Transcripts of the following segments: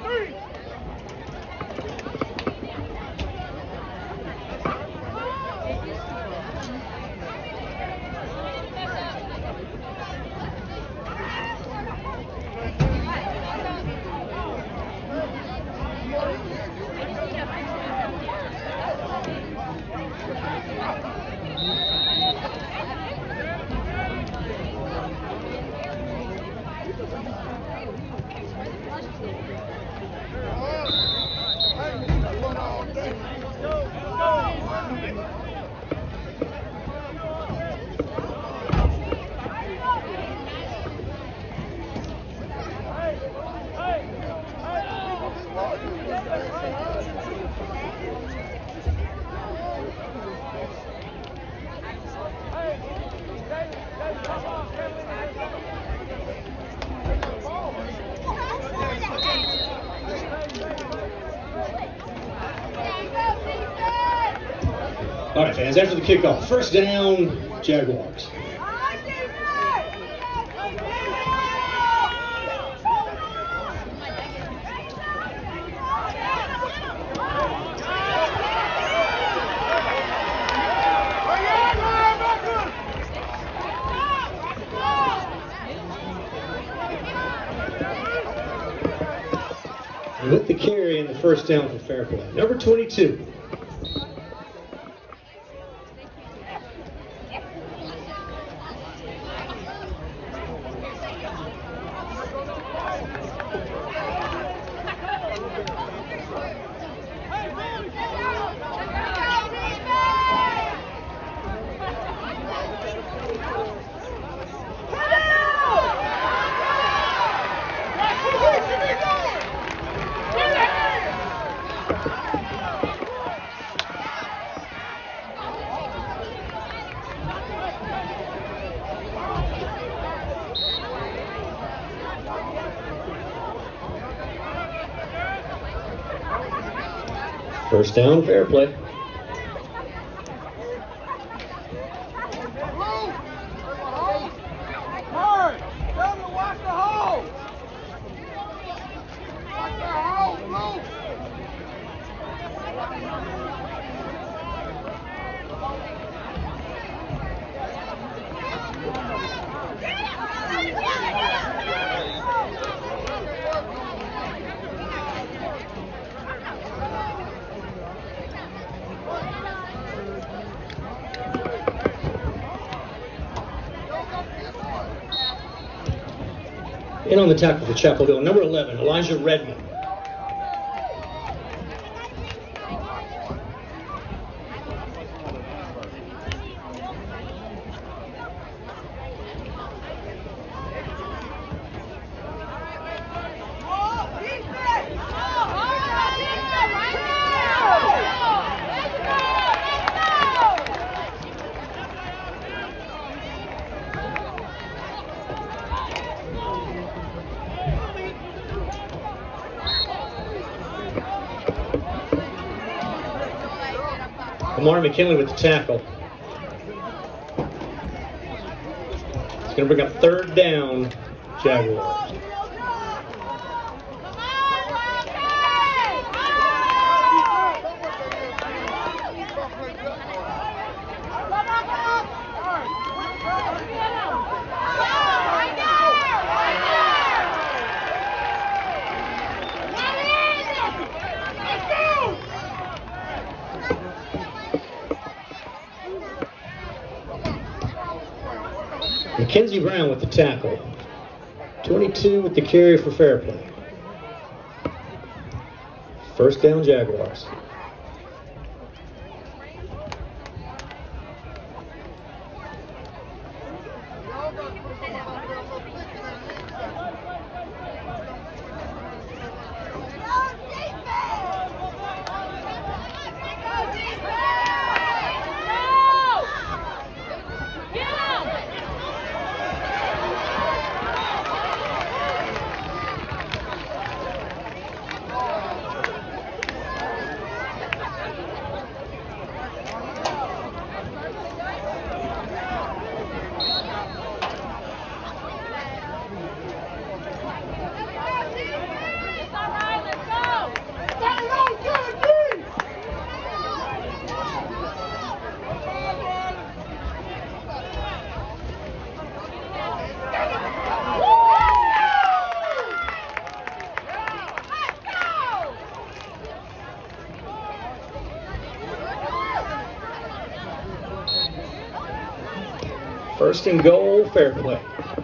All right, fans, after the kickoff, first down, Jaguars. With the carry and the first down for FairPlay. Number 22. First down, FairPlay. In on the tackle for Chapel Hill, number 11, Elijah Redmond. Amar McKinley with the tackle. It's going to bring up third down, Jaguars. Mackenzie Brown with the tackle. 22 with the carry for FairPlay. First down, Jaguars. First and goal, fair play.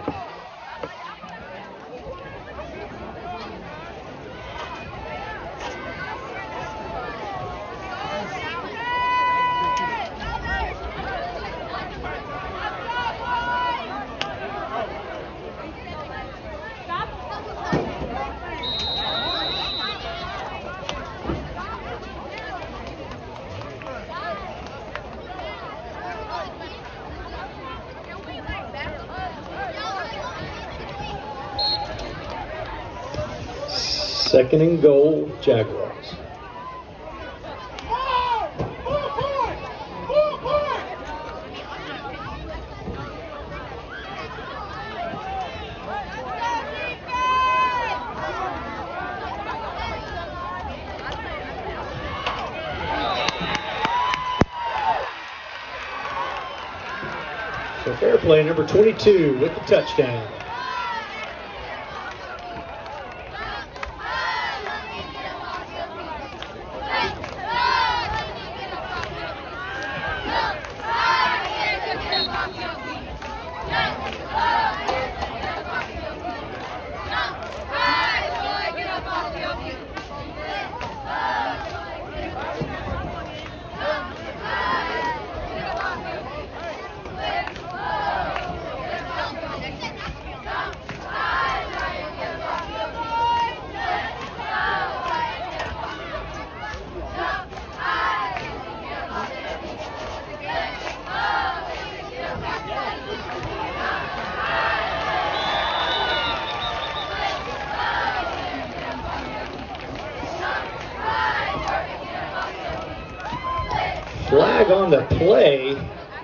Second and goal, Jaguars. So fair play, number 22 with the touchdown. Flag on the play.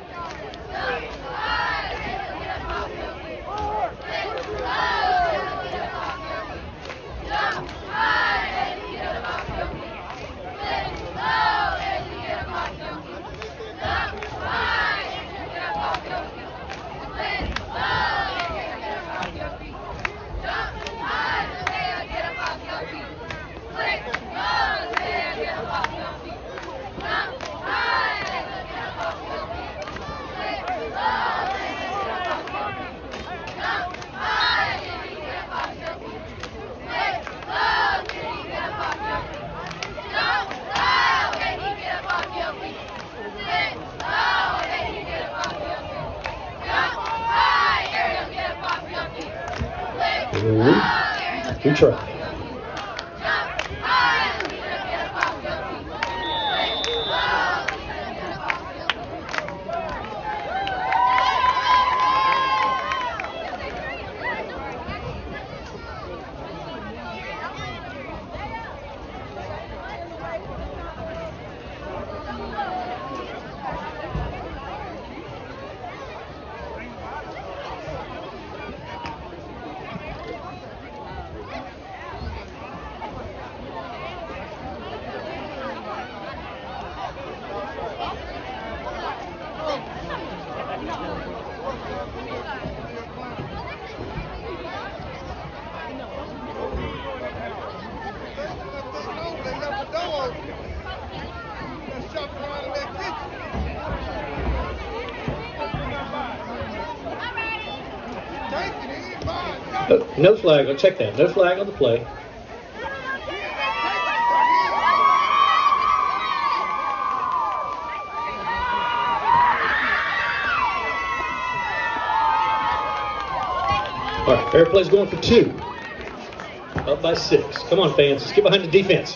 We try. No flag, I'll check that. No flag on the play. All right, fair play's going for 2. Up by 6. Come on, fans, let's get behind the defense.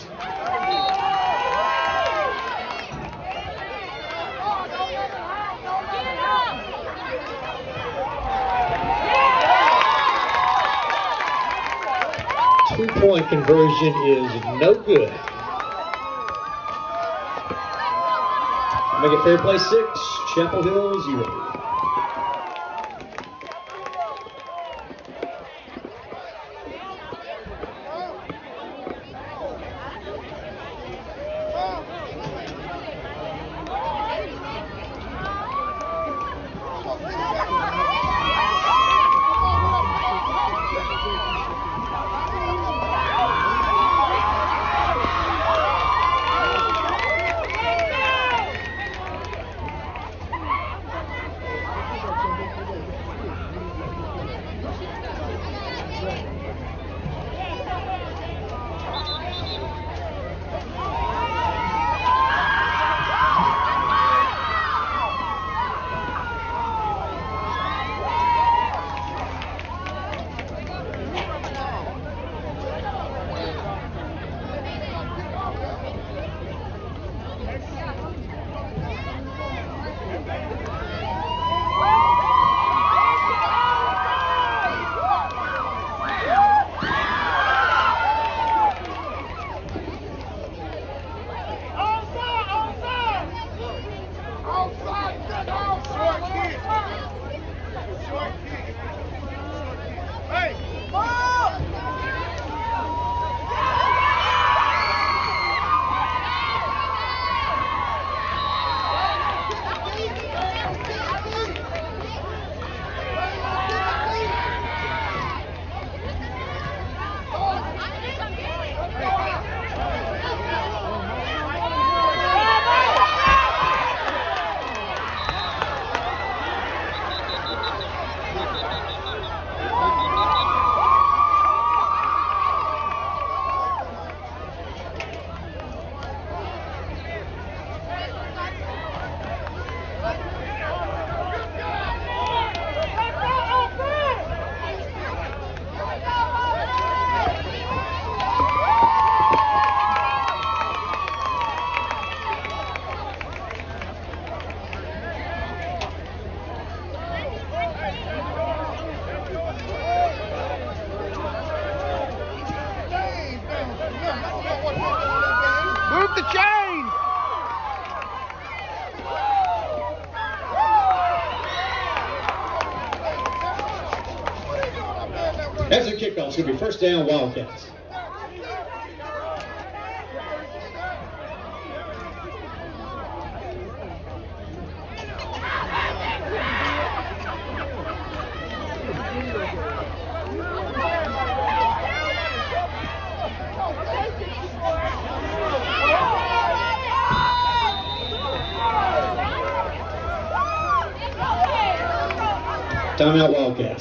Two-point conversion is no good. Make it fair play 6, Chapel Hill 0. kickoff. It's going to be first down, Wildcats. Timeout, Wildcats.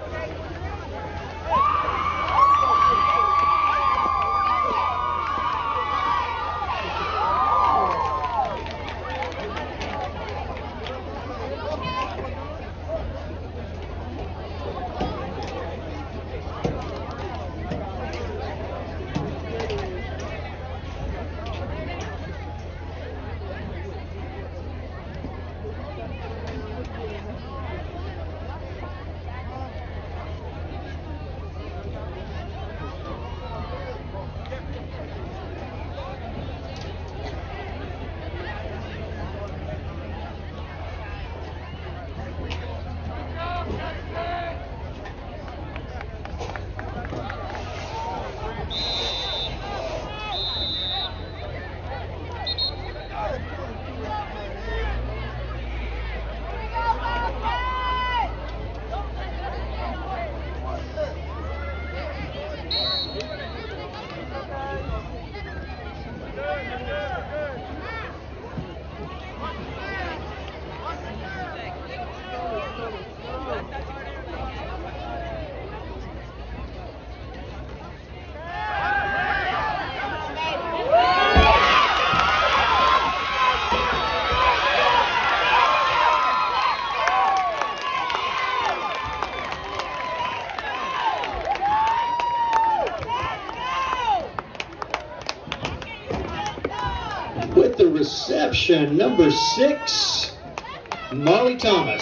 With the reception, number 6, Molly Thomas.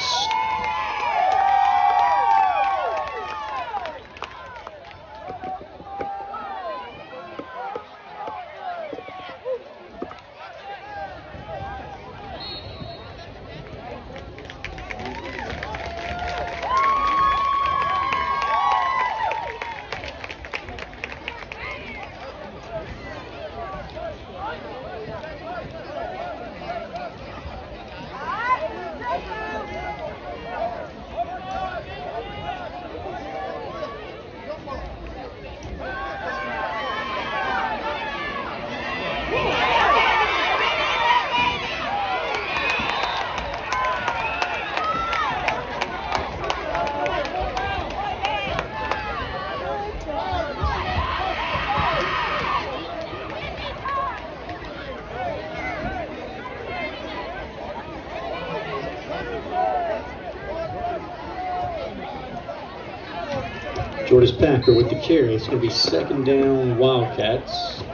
Jordan Packer with the carry. It's going to be second down, Wildcats.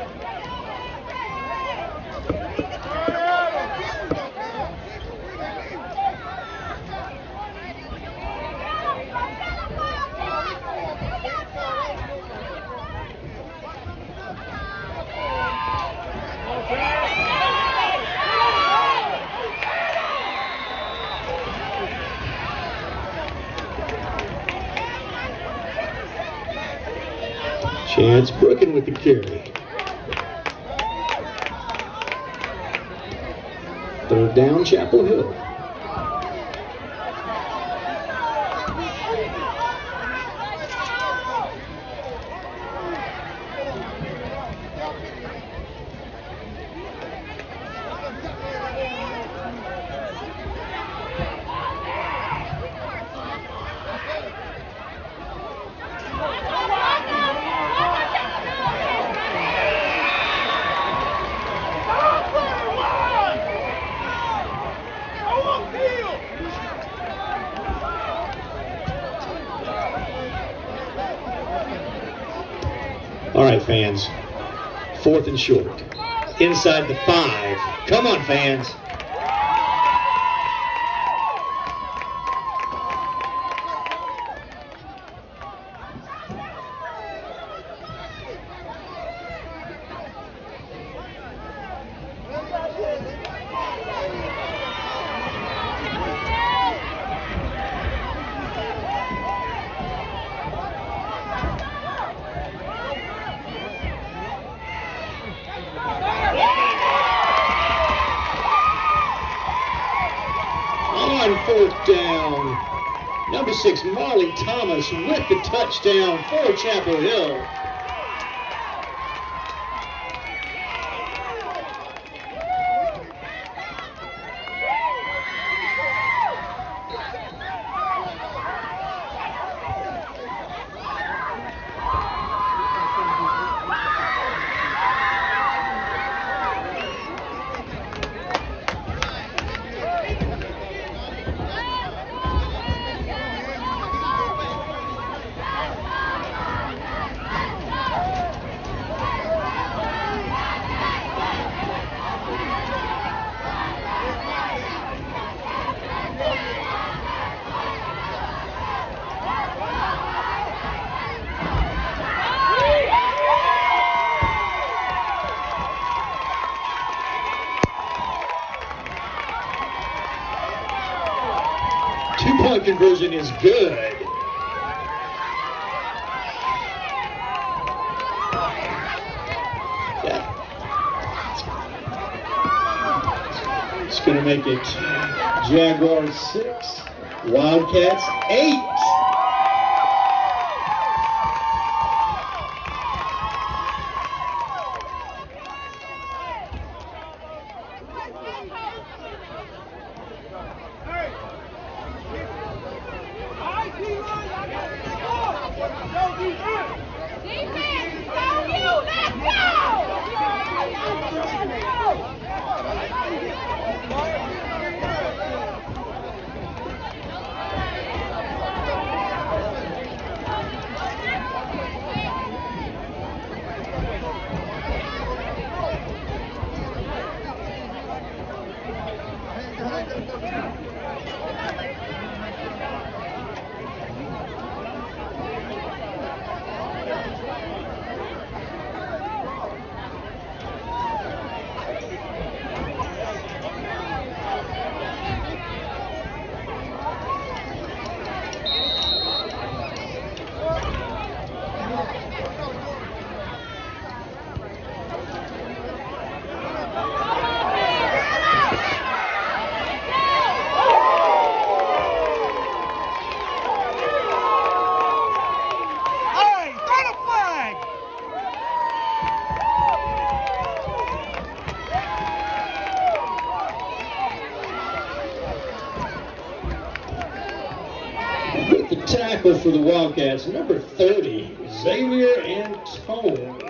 Chance Brooken with the carry. Third down, Chapel Hill. All right, fans. 4th and short. Inside the 5. Come on, fans. 26, Molly Thomas with the touchdown for Chapel Hill. Two-point conversion is good. It's going to make it Jaguars 6, Wildcats 8. The tackle for the Wildcats, number 30, Xavier Antone.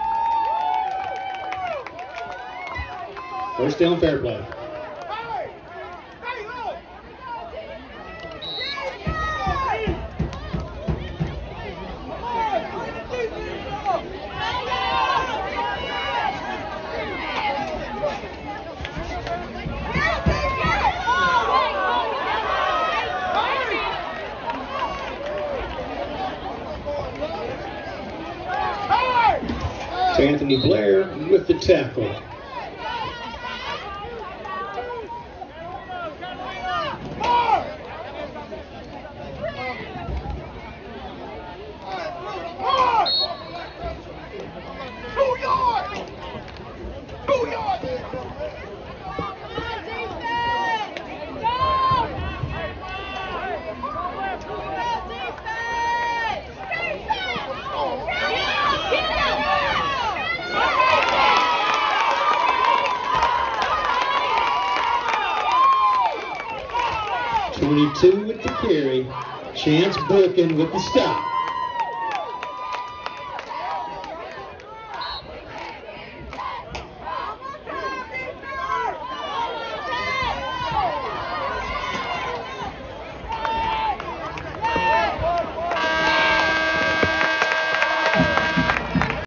First down, fair play. Anthony Blair with the tackle. With the carry, Chance Birkin with the stop.